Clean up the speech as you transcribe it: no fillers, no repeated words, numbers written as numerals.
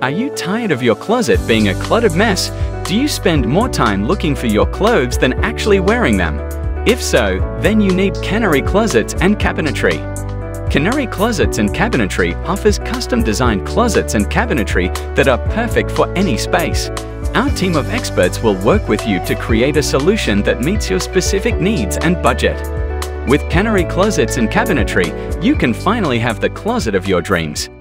Are you tired of your closet being a cluttered mess? Do you spend more time looking for your clothes than actually wearing them? If so, then you need Canary Closets and Cabinetry. Canary Closets and Cabinetry offers custom-designed closets and cabinetry that are perfect for any space. Our team of experts will work with you to create a solution that meets your specific needs and budget. With Canary Closets and Cabinetry, you can finally have the closet of your dreams.